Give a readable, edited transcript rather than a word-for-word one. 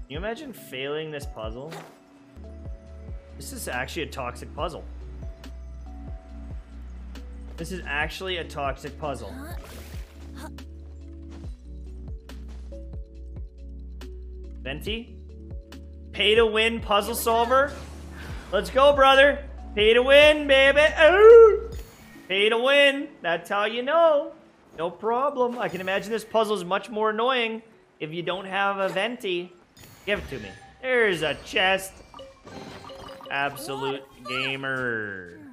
you imagine failing this puzzle? This is actually a toxic puzzle. This is actually a toxic puzzle. Venti? Pay to win puzzle solver? Let's go, brother. Pay to win, baby. Ooh. Pay to win. That's how you know. No problem. I can imagine this puzzle is much more annoying if you don't have a Venti. Give it to me. There's a chest. Absolute gamer.